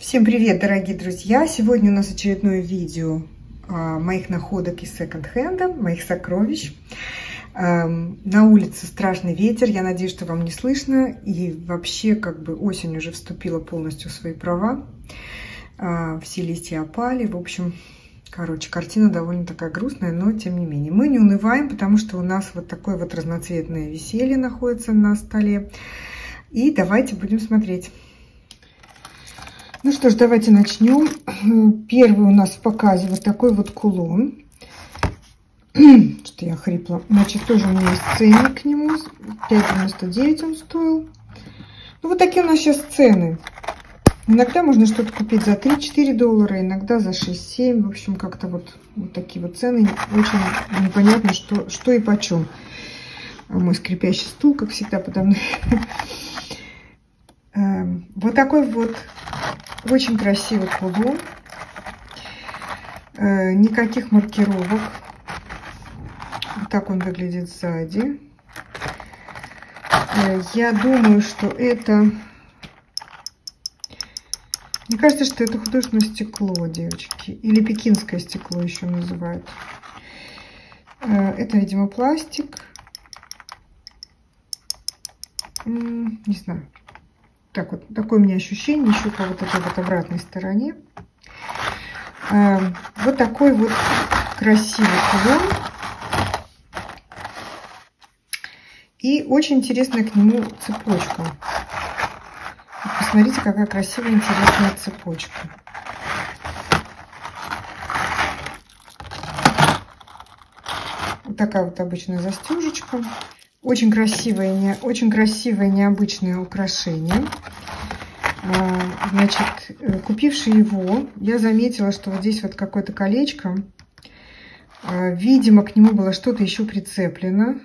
Всем привет, дорогие друзья! Сегодня у нас очередное видео моих находок из секонд-хенда, моих сокровищ. На улице страшный ветер, я надеюсь, что вам не слышно. И вообще, как бы осень уже вступила полностью в свои права. Все листья опали. В общем, короче, картина довольно такая грустная, но тем не менее. Мы не унываем, потому что у нас вот такое вот разноцветное веселье находится на столе. И давайте будем смотреть. Ну что ж, давайте начнем. Первый у нас в показе вот такой вот кулон. Что я хрипла. Значит, тоже у меня есть ценник к нему. 5,99 он стоил. Ну, вот такие у нас сейчас цены. Иногда можно что-то купить за 3-4 доллара, иногда за 6-7. В общем, как-то вот такие вот цены. Очень непонятно, что и почем. Мой скрипящий стул, как всегда, подо мной. Вот такой вот очень красивый кулон. Никаких маркировок. Вот так он выглядит сзади. Я думаю, что это... Мне кажется, что это художественное стекло, девочки. Или пекинское стекло еще называют. Это, видимо, пластик. Не знаю. Так вот, такое у меня ощущение еще по вот этой вот обратной стороне. Вот такой вот красивый кулон. И очень интересная к нему цепочка. Посмотрите, какая красивая, интересная цепочка. Вот такая вот обычная застежечка. Очень красивое, необычное украшение. Значит, купивши его, я заметила, что вот здесь вот какое-то колечко. Видимо, к нему было что-то еще прицеплено.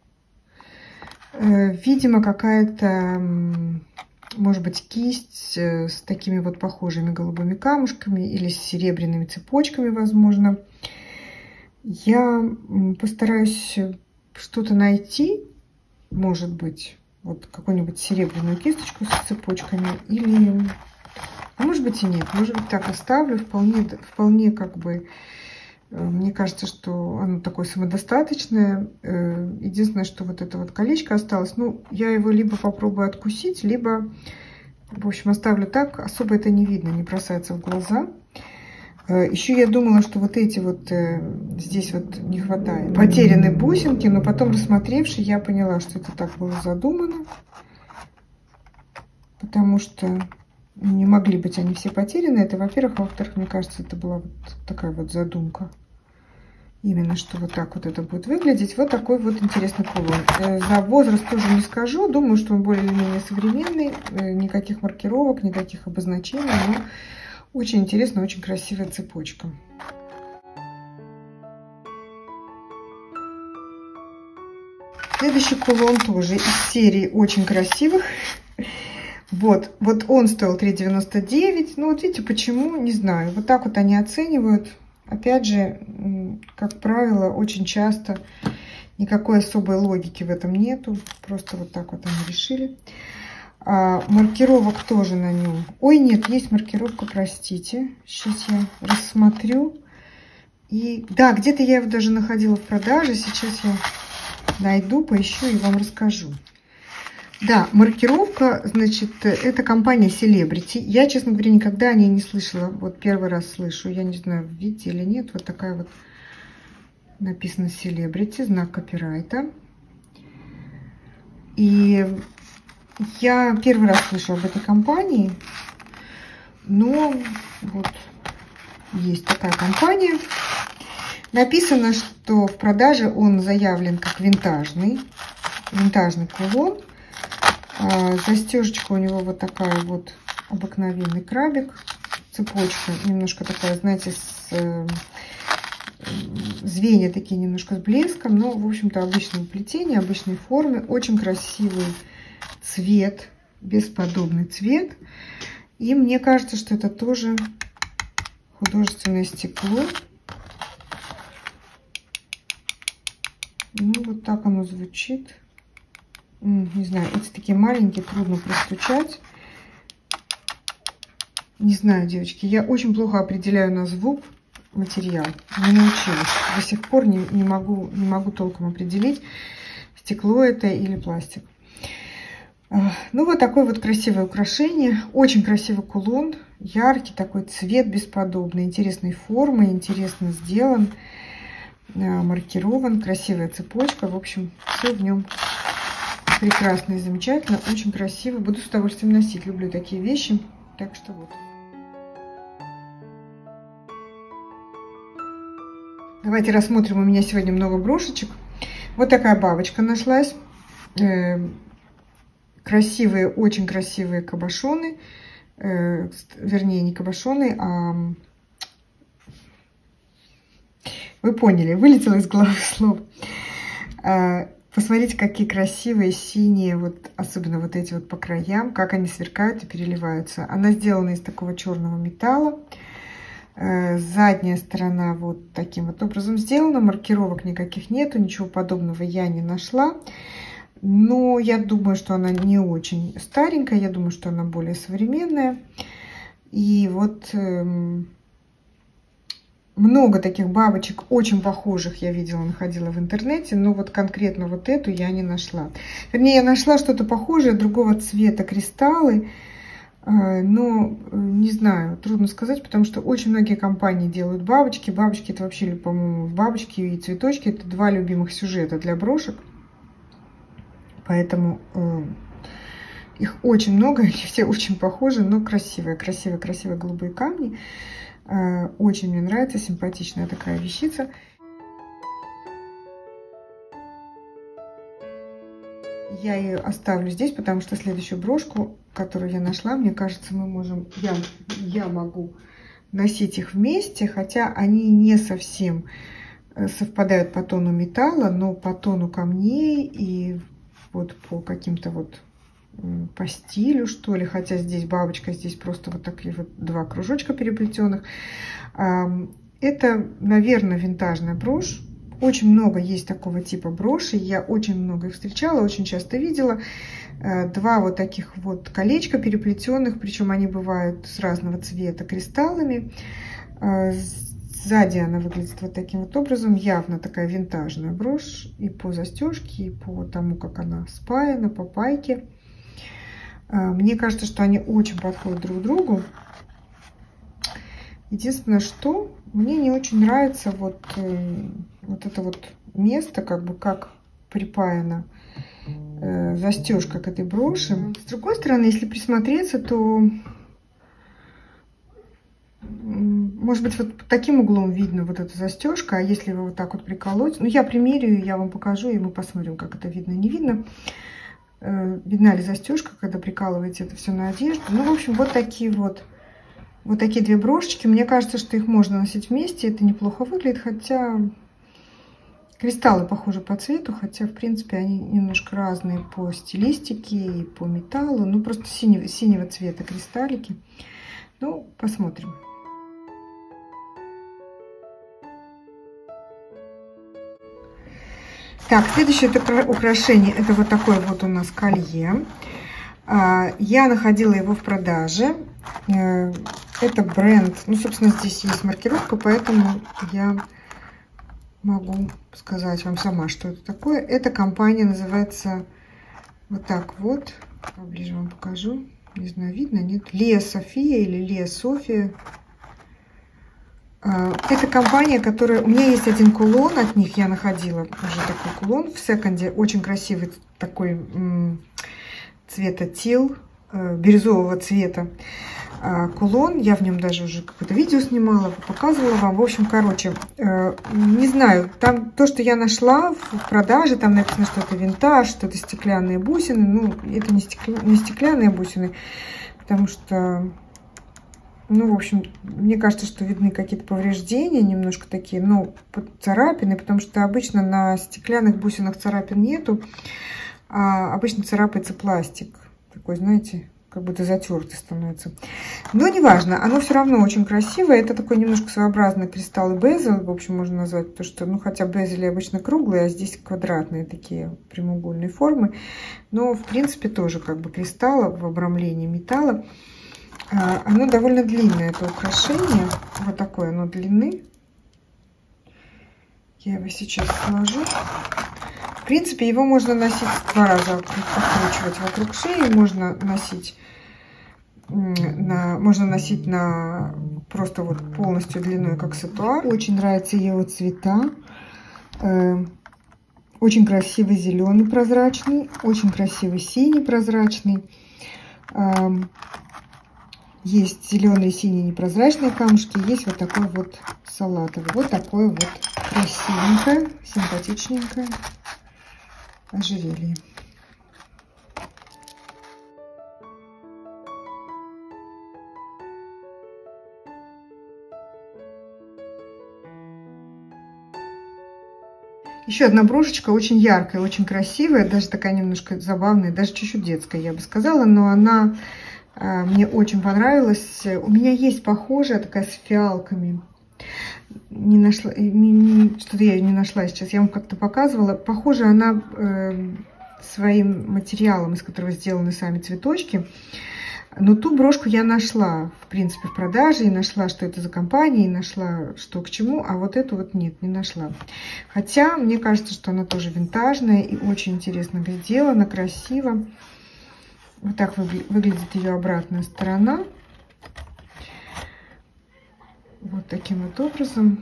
Видимо, какая-то, может быть, кисть с такими вот похожими голубыми камушками или с серебряными цепочками, возможно. Я постараюсь что-то найти. Может быть, вот какую-нибудь серебряную кисточку с цепочками. Или, а может быть и нет. Может быть, так оставлю. Вполне как бы, мне кажется, что оно такое самодостаточное. Единственное, что вот это вот колечко осталось. Ну, я его либо попробую откусить, либо, в общем, оставлю так. Особо это не видно, не бросается в глаза. Еще я думала, что вот эти вот здесь вот не хватает. Потеряны бусинки, но потом, рассмотревши, я поняла, что это так было задумано. Потому что не могли быть они все потеряны. Это, во-первых. Во-вторых, мне кажется, это была вот такая вот задумка. Именно, что вот так вот это будет выглядеть. Вот такой вот интересный кулон. За возраст тоже не скажу. Думаю, что он более-менее современный. Никаких маркировок, никаких обозначений. Но очень интересная, очень красивая цепочка. Следующий кулон тоже из серии очень красивых. Вот он стоил 3,99. Ну вот видите, почему, не знаю. Вот так вот они оценивают. Опять же, как правило, очень часто никакой особой логики в этом нету. Просто вот так вот они решили. Маркировок тоже на нем. Ой, нет, есть маркировка, простите. Сейчас я рассмотрю. И да, где-то я его даже находила в продаже. Сейчас я найду, поищу и вам расскажу. Да, маркировка, значит, это компания Celebrity. Я, честно говоря, никогда о ней не слышала. Вот первый раз слышу. Я не знаю, видите или нет. Вот такая вот написано Celebrity, знак копирайта. И я первый раз слышу об этой компании, но вот есть такая компания. Написано, что в продаже он заявлен как винтажный кулон. Застежечка у него вот такая вот, обыкновенный крабик. Цепочка немножко такая, знаете, звенья такие немножко с блеском, но, в общем-то, обычного плетения, обычной формы. Очень красивый цвет, бесподобный цвет. И мне кажется, что это тоже художественное стекло. Ну, вот так оно звучит. Не знаю, эти такие маленькие, трудно простучать. Не знаю, девочки, я очень плохо определяю на звук материал. Не научилась. До сих пор не могу толком определить, стекло это или пластик. Ну, вот такое вот красивое украшение. Очень красивый кулон. Яркий такой цвет бесподобный. Интересной формы, интересно сделан. Маркирован. Красивая цепочка. В общем, все в нем прекрасно и замечательно. Очень красиво. Буду с удовольствием носить. Люблю такие вещи. Так что вот. Давайте рассмотрим. У меня сегодня много брошечек. Вот такая бабочка нашлась. Красивые, очень красивые кабошоны. Вернее, не кабошоны, а... Вы поняли, вылетело из головы слово. Посмотрите, какие красивые синие, вот, особенно вот эти вот по краям, как они сверкают и переливаются. Она сделана из такого черного металла. Задняя сторона вот таким вот образом сделана. Маркировок никаких нету, ничего подобного я не нашла. Но я думаю, что она не очень старенькая, я думаю, что она более современная. И вот много таких бабочек, очень похожих, я видела, находила в интернете, но вот конкретно вот эту я не нашла. Вернее, я нашла что-то похожее, другого цвета кристаллы, но не знаю, трудно сказать, потому что очень многие компании делают бабочки. Бабочки это вообще, по-моему, бабочки и цветочки это два любимых сюжета для брошек. Поэтому их очень много, они все очень похожи, но красивые, красивые, красивые голубые камни. Очень мне нравится, симпатичная такая вещица. Я ее оставлю здесь, потому что следующую брошку, которую я нашла, мне кажется, мы можем, я могу носить их вместе, хотя они не совсем совпадают по тону металла, но по тону камней и вот по каким-то вот по стилю, что ли, хотя здесь бабочка, здесь просто вот такие вот два кружочка переплетенных. Это, наверное, винтажная брошь. Очень много есть такого типа брошей, я очень много их встречала, очень часто видела. Два вот таких вот колечка переплетенных, причем они бывают с разного цвета кристаллами. Сзади она выглядит вот таким вот образом, явно такая винтажная брошь и по застежке, и по тому, как она спаяна, по пайке. Мне кажется, что они очень подходят друг к другу. Единственное, что мне не очень нравится вот это вот место, как бы как припаяна застежка к этой броши. С другой стороны, если присмотреться, то может быть, вот под таким углом видно вот эта застежка, а если его вот так вот приколоть, ну, я примерю, я вам покажу, и мы посмотрим, как это видно, не видно. Видна ли застежка, когда прикалываете это все на одежду. Ну, в общем, вот такие две брошечки. Мне кажется, что их можно носить вместе, это неплохо выглядит, хотя кристаллы похожи по цвету, хотя, в принципе, они немножко разные по стилистике и по металлу, ну, просто синего цвета кристаллики. Ну, посмотрим. Так, следующее украшение, это вот такое вот у нас колье. Я находила его в продаже. Это бренд, ну, собственно, здесь есть маркировка, поэтому я могу сказать вам сама, что это такое. Эта компания называется вот так вот, поближе вам покажу, не знаю, видно, нет, Лея София или Лея София. Это компания, которая... У меня есть один кулон от них, я находила уже такой кулон в секонде. Очень красивый такой цвета тил, бирюзового цвета кулон. Я в нем даже уже какое-то видео снимала, показывала вам. В общем, короче, не знаю, там то, что я нашла в продаже, там написано, что это винтаж, что это стеклянные бусины. Ну, это не стеклянные бусины, потому что... Ну, в общем, мне кажется, что видны какие-то повреждения, немножко такие, ну, царапины, потому что обычно на стеклянных бусинах царапин нету, а обычно царапается пластик. Такой, знаете, как будто затертый становится. Но неважно, оно все равно очень красивое. Это такой немножко своеобразный кристалл и безель, в общем, можно назвать, потому что, ну, хотя безели обычно круглые, а здесь квадратные такие прямоугольные формы. Но, в принципе, тоже как бы кристалл в обрамлении металла. Оно довольно длинное, это украшение. Вот такое оно длины. Я его сейчас сложу. В принципе, его можно носить 2 раза, откручивать вокруг шеи. Можно носить на просто вот полностью длиной, как сатуар. Очень нравятся его цвета. Очень красивый зеленый прозрачный, очень красивый синий прозрачный. Есть зеленые, синие непрозрачные камушки, есть вот такой вот салатовый. Вот такое вот красивенькое, симпатичненькое ожерелье. Еще одна брошечка, очень яркая, очень красивая, даже такая немножко забавная, даже чуть-чуть детская, я бы сказала, но она мне очень понравилась. У меня есть похожая, такая с фиалками. Не нашла, что-то я ее не нашла сейчас, я вам как-то показывала. Похожа она своим материалом, из которого сделаны сами цветочки. Но ту брошку я нашла, в принципе, в продаже, и нашла, что это за компания, и нашла, что к чему, а вот эту вот нет, не нашла. Хотя, мне кажется, что она тоже винтажная и очень интересно сделана, красиво. Вот так выглядит ее обратная сторона. Вот таким вот образом.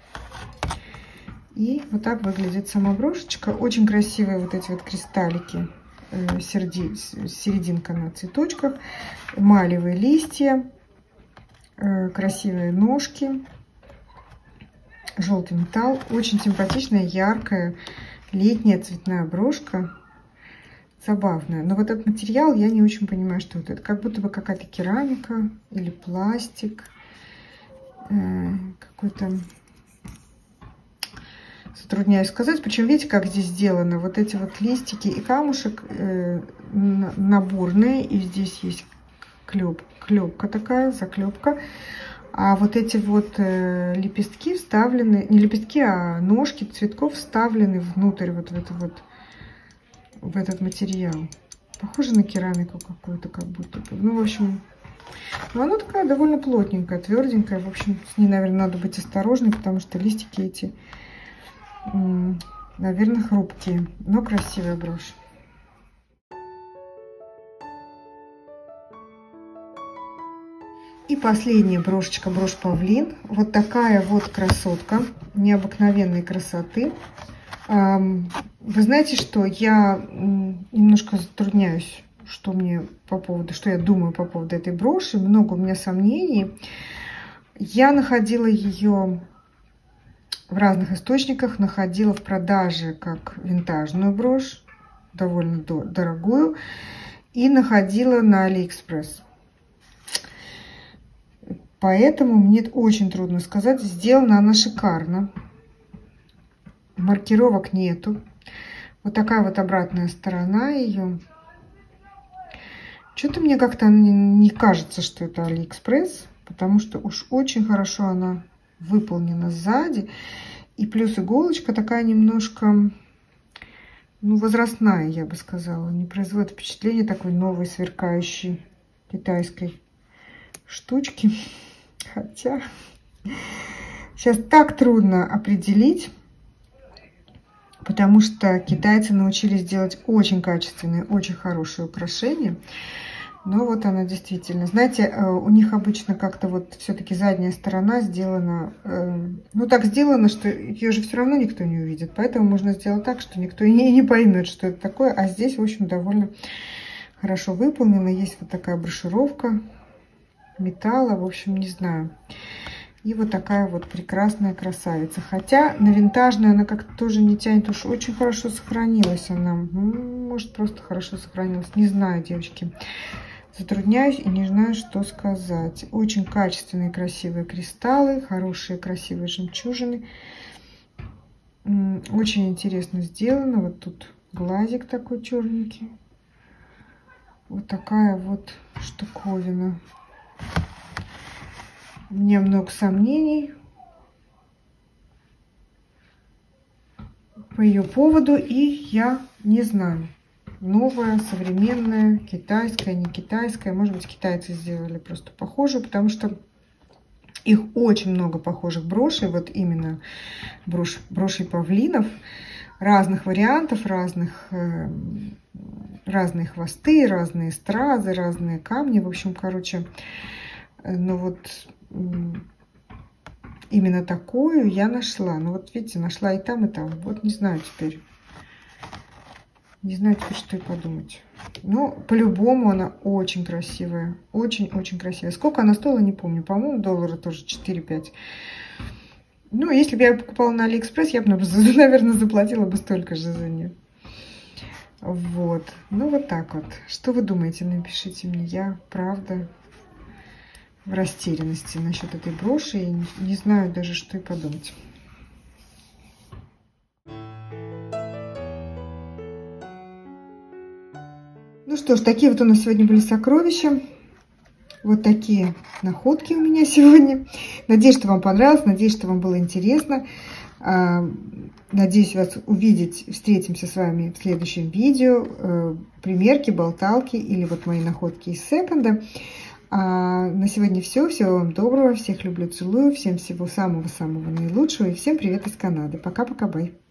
И вот так выглядит сама брошечка. Очень красивые вот эти вот кристаллики. Серединка на цветочках, эмалевые листья, красивые ножки, желтый металл. Очень симпатичная, яркая, летняя цветная брошка. Забавная. Но вот этот материал я не очень понимаю, что это. Как будто бы какая-то керамика или пластик. Какой-то... Затрудняюсь сказать. Причем видите, как здесь сделано. Вот эти вот листики и камушек наборные. И здесь есть клепка такая, заклепка. А вот эти вот лепестки вставлены, не лепестки, а ножки цветков вставлены внутрь вот в этот материал. Похоже на керамику какую-то, как будто бы. Ну, в общем, ну, она такая довольно плотненькая, тверденькая. В общем, с ней, наверное, надо быть осторожной, потому что листики эти, наверное, хрупкие, но красивая брошь. И последняя брошечка, брошь павлин. Вот такая вот красотка, необыкновенной красоты. Вы знаете, что я немножко затрудняюсь, что я думаю по поводу этой броши. Много у меня сомнений. Я находила ее в разных источниках, находила в продаже как винтажную брошь, довольно дорогую, и находила на AliExpress. Поэтому мне очень трудно сказать. Сделана она шикарно. Маркировок нету. Вот такая вот обратная сторона ее. Что-то мне как-то не кажется, что это AliExpress, потому что уж очень хорошо она выполнена сзади. И плюс иголочка такая немножко, ну, возрастная, я бы сказала. Не производит впечатление такой новой сверкающей китайской штучки. Хотя сейчас так трудно определить, потому что китайцы научились делать очень качественные, очень хорошие украшения. Но вот она действительно, знаете, у них обычно как-то вот все-таки задняя сторона сделана, ну так сделано, что ее же все равно никто не увидит. Поэтому можно сделать так, что никто и не поймет, что это такое. А здесь, в общем, довольно хорошо выполнено. Есть вот такая брошюровка металла, в общем, не знаю. И вот такая вот прекрасная красавица. Хотя на винтажную она как-то тоже не тянет. Уж очень хорошо сохранилась она. Может, просто хорошо сохранилась. Не знаю, девочки. Затрудняюсь и не знаю, что сказать. Очень качественные, красивые кристаллы. Хорошие, красивые жемчужины. Очень интересно сделано. Вот тут глазик такой черненький. Вот такая вот штуковина. У меня много сомнений по ее поводу, и я не знаю. новая, современная, китайская, не китайская. Может быть, китайцы сделали просто похожую, потому что их очень много похожих брошей, вот именно брошей павлинов, разных вариантов, разные хвосты, разные стразы, разные камни. В общем, короче, ну вот именно такую я нашла. Ну вот видите, нашла и там, и там. Вот не знаю теперь. Не знаю теперь, что и подумать. Но по-любому она очень красивая. Очень-очень красивая. Сколько она стоила, не помню. По-моему, доллара тоже 4-5. Ну, если бы я покупала на Алиэкспресс, я бы, наверное, заплатила бы столько же за нее. Вот. Ну, вот так вот. Что вы думаете? Напишите мне. Я, правда, в растерянности насчет этой броши. И не знаю даже, что и подумать. Ну что ж, такие вот у нас сегодня были сокровища. Вот такие находки у меня сегодня. Надеюсь, что вам понравилось, надеюсь, что вам было интересно. Надеюсь вас увидеть. Встретимся с вами в следующем видео. Примерки, болталки или вот мои находки из секонда. На сегодня все. Всего вам доброго. Всех люблю, целую. Всем всего самого-самого наилучшего. И всем привет из Канады. Пока-пока, бай.